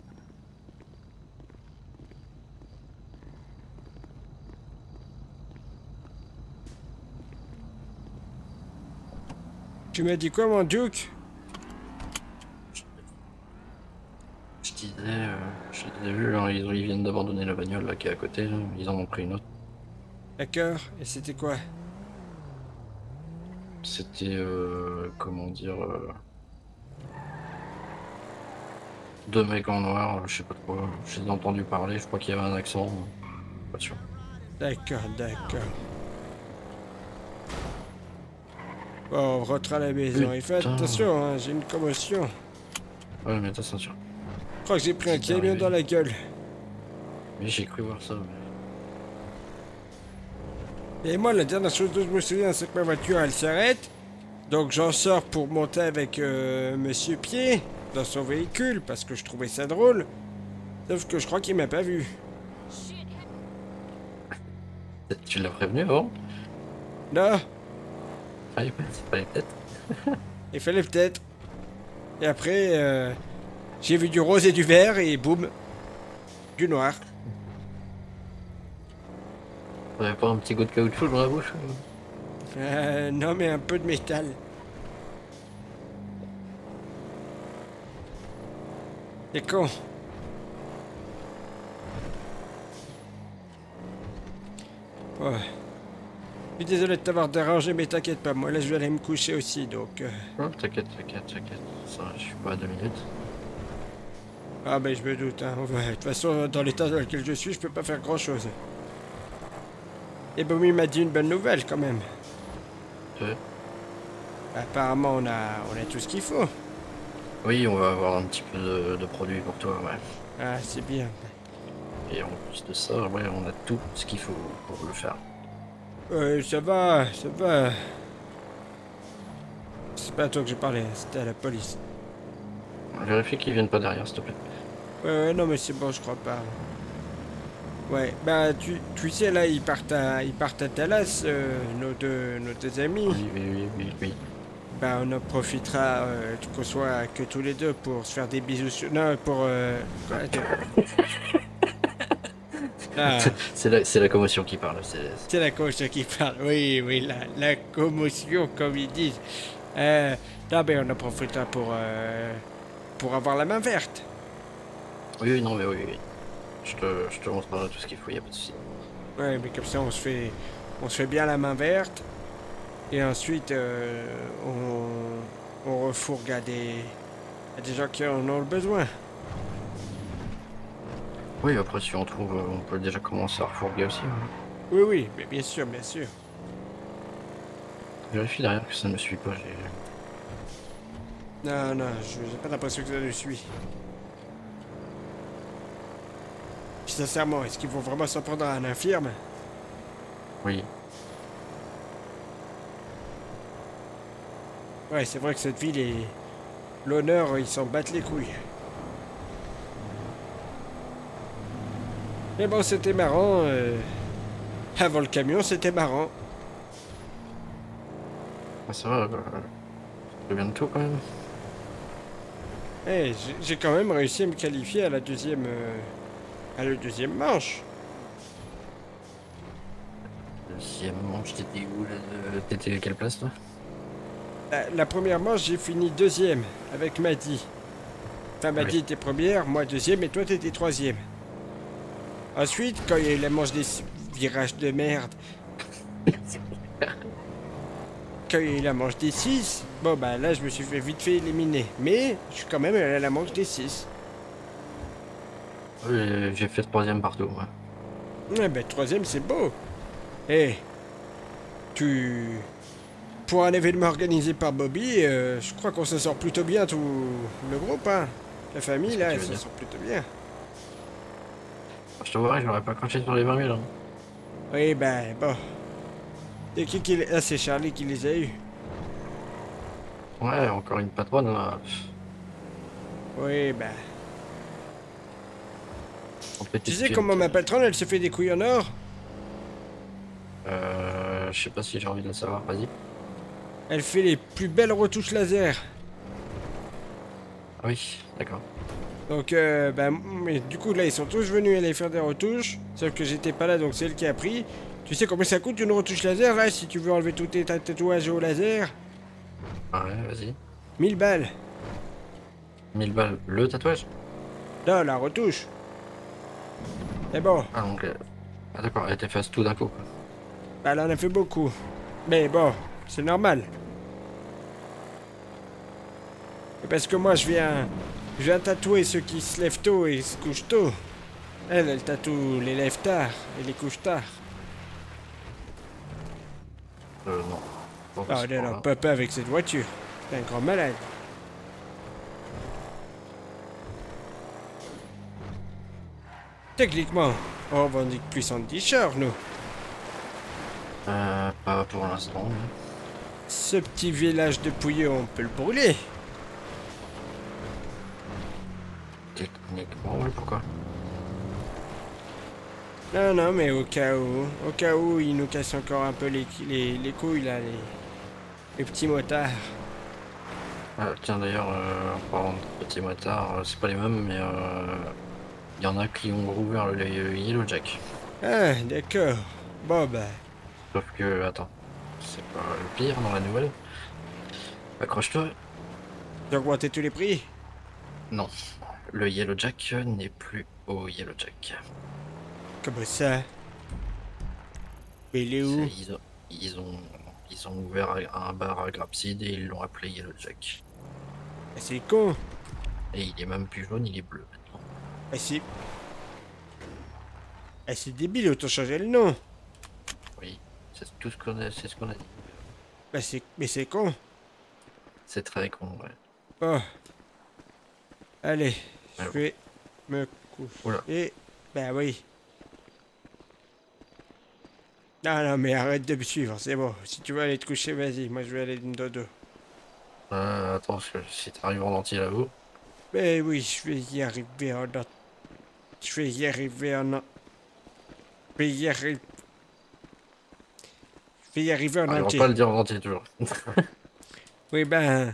Tu m'as dit quoi, mon Duke? Je disais, euh, je les ai vus, hein, ils, ils viennent d'abandonner la bagnole là qui est à côté, là, ils en ont pris une autre. D'accord, et c'était quoi? C'était, euh, comment dire, euh, deux mecs en noir, je sais pas de quoi, je les ai entendus parler, je crois qu'il y avait un accent, pas sûr. D'accord, d'accord. Bon, on rentre à la maison, il fait Putain. attention, hein, j'ai une commotion. Ouais, mais ta ceinture. Je crois que j'ai pris un C'est camion arrivé. dans la gueule. Mais j'ai cru voir ça. Mais... Et moi, la dernière chose dont je me souviens, c'est que ma voiture, elle s'arrête. Donc j'en sors pour monter avec euh, Monsieur Pied dans son véhicule, parce que je trouvais ça drôle. Sauf que je crois qu'il m'a pas vu. Tu l'as prévenu avant? Non, Ah, il fallait peut-être. il fallait peut-être. Et après, euh, j'ai vu du rose et du vert, et boum, du noir. T'avais pas un petit goût de caoutchouc dans la bouche? Euh, non, mais un peu de métal. C'est con. Ouais. Je suis désolé de t'avoir dérangé, mais t'inquiète pas, moi là je vais aller me coucher aussi, donc... euh, Oh, t'inquiète, t'inquiète, t'inquiète. Ça, je suis pas à deux minutes. Ah ben je me doute, hein. Ouais, de toute façon, dans l'état dans lequel je suis, je peux pas faire grand-chose. Et Bomi il m'a dit une bonne nouvelle, quand même. Ouais. Apparemment, on a, on a tout ce qu'il faut. Oui, on va avoir un petit peu de, de produits pour toi, ouais. Ah, c'est bien. Et en plus de ça, ouais, on a tout ce qu'il faut pour le faire. Ouais, ça va, ça va. C'est pas à toi que j'ai parlé, c'était à la police. Vérifie qu'ils viennent pas derrière, s'il te plaît. Ouais, ouais, non, mais c'est bon, je crois pas. Ouais, bah, tu, tu sais, là, ils partent à, ils partent à Dallas, euh, nos, deux, nos deux amis. Oui, oui, oui, oui, oui. Bah, on en profitera, euh, qu'on soit que tous les deux pour se faire des bisous sur... Non, pour... Euh... quoi, ah, C'est la, c'est la commotion qui parle. C'est c'est la commotion qui parle, oui, oui, la, la commotion, comme ils disent. Euh, non, mais on en profitera pour... Euh, pour avoir la main verte. Oui, oui, non, mais oui, oui. Je te, je te montrerai tout ce qu'il faut, y a pas de souci. Ouais, mais comme ça, on se fait, on se fait bien la main verte. Et ensuite, euh, on, on refourgue à des, à des gens qui en ont le besoin. Oui, après, si on trouve, on peut déjà commencer à refourguer aussi. hein. Oui, oui, mais bien sûr, bien sûr. Vérifie derrière que ça ne me suit pas. j'ai- Non, non, je n'ai pas l'impression que ça le suit. Sincèrement, est-ce qu'ils vont vraiment s'en prendre à un infirme? Oui. Ouais, c'est vrai que cette ville est... L'honneur, ils s'en battent les couilles. Mais bon, c'était marrant. Euh... Avant le camion, c'était marrant. Ah, ça va, c'est bien de tout quand même. Eh, j'ai- j'ai quand même réussi à me qualifier à la deuxième... euh, à la deuxième manche. Deuxième manche, t'étais où là de- T'étais à quelle place toi? La, la première manche, j'ai fini deuxième avec Maddy. Enfin, Maddy Oui. était première, moi deuxième et toi t'étais troisième. Ensuite, quand il y a eu la manche des s- virages de merde, quand il y a eu la manche des six, bon bah là je me suis fait vite fait éliminer. Mais je suis quand même allé à la manche des six. Oui, j'ai fait troisième partout, ouais. Ouais, ben troisième c'est beau. Eh, tu... Pour un événement organisé par Bobby, euh, je crois qu'on s'en sort plutôt bien tout le groupe, hein. La famille là, tu elle veux s'en dire sort plutôt bien. Je te vois, j'aurais pas craché sur les vingt mille. Hein. Oui, ben bon. C'est qui qui... les- Ah, c'est Charlie qui les a eus. Ouais, encore une patronne là. Oui, ben... En fait, Tu sais comment ma patronne, elle se fait des couilles en or? Euh. Je sais pas si j'ai envie de le savoir, vas-y. Elle fait les plus belles retouches laser. Ah oui, d'accord. Donc, euh, bah, mais du coup, là, ils sont tous venus aller faire des retouches. Sauf que j'étais pas là, donc c'est elle qui a pris. Tu sais combien ça coûte une retouche laser, là, si tu veux enlever tous tes ta- tatouages au laser? Ouais, vas-y. mille balles. mille balles le tatouage? Là, la retouche. Mais bon, Ah, donc. euh, Ah, d'accord, elle t'efface tout d'un coup, quoi. bah, elle en a fait beaucoup. Mais bon, c'est normal. Et parce que moi, je viens... Je viens tatouer ceux qui se lèvent tôt et se couchent tôt. Elle, elle tatoue les lève tard et les couche tard. Euh, non. Pas Ah, possible, non, non, là. papa avec cette voiture. C'est un grand malade. Techniquement, on revendique plus Sandy Shore, nous. Euh, pas pour l'instant. mais- Ce petit village de Pouilleux, on peut le brûler. Techniquement, oui, pourquoi? Non, non, mais au cas où, au cas où, ils nous cassent encore un peu les, les, les couilles, là, les, les petits motards. Ah, tiens, d'ailleurs, euh, en parlant de petits motards, euh, c'est pas les mêmes, mais euh, il y en a qui ont rouvert le, le Yellow Jack. Ah, d'accord. Bon, bah, Sauf que, attends, c'est pas le pire dans la nouvelle. Accroche-toi. j'ai augmenté tous les prix. Non, le Yellow Jack n'est plus au Yellow Jack. Comment ça? Mais il est où? C'est- Ils ont, ils ont, ils ont ouvert un bar à Grapseed et ils l'ont appelé Yellow Jack. Ah, c'est con. Et il est même plus jaune, il est bleu maintenant. Ah, c'est... Ah, c'est débile, autant changer le nom. Oui, c'est tout ce qu'on a, c'est ce qu'on a dit. Bah, c'est... Mais c'est con. C'est très con, ouais. Bon. Allez, je Alors. vais me coucher. Oula. Bah oui. Non, non, mais arrête de me suivre, c'est bon. Si tu veux aller te coucher, vas-y. Moi, je vais aller me dodo. Euh, attends, parce que si t'arrives en entier là-haut. Mais oui, je vais y arriver en... ent- Je vais y arriver en... en- Je vais y arriver... Je vais y arriver en Ah, ils vont entier. pas le dire en entier toujours. Oui, ben...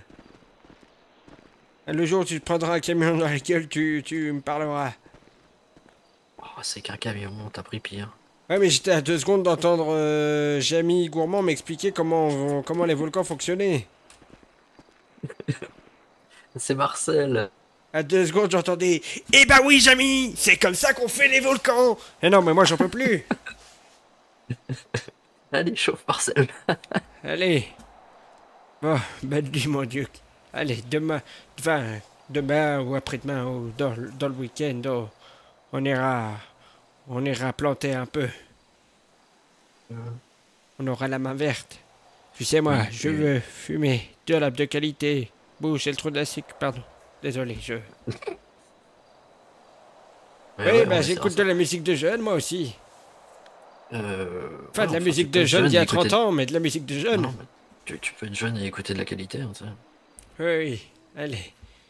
Le jour où tu te prendras un camion dans la gueule, tu, tu me parleras. Oh, c'est qu'un camion, t'as pris pire. Ouais, mais j'étais à deux secondes d'entendre euh, Jamie Gourmand m'expliquer comment, comment les volcans fonctionnaient. C'est Marcel. À deux secondes, j'entendais « Eh ben oui, Jamie, c'est comme ça qu'on fait les volcans !» Eh non, mais moi, j'en peux plus. Allez, chauffe Marcel. Allez. Bon, bonne nuit, mon Dieu. Allez, demain, enfin, demain ou après-demain, ou dans, le- dans le week-end, on, on ira, on ira planter un peu. On aura la main verte. Tu sais, moi, Oui, je oui. veux fumer de la de qualité. Bouge, j'ai le trou de la cic, pardon. Désolé, je... Oui, ouais, bah ouais, j'écoute c'est de la musique de jeunes, moi aussi. Euh... Enfin, ouais, de la enfin, musique c'est de pas jeunes d'il y a d'écouter- trente ans, mais de la musique de jeunes. Non, mais Tu, tu peux être jeune et écouter de la qualité, hein, tu sais. Oui, oui, allez.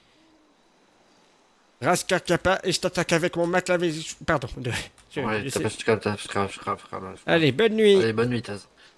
Raska Kappa, et je t'attaque avec mon maclavé... Pardon, de... je- Ouais, je t'as sais- pas ce cas, t'as ce cas, ce cas, ce cas, ce cas. Allez, bonne nuit. Allez, bonne nuit, Taz.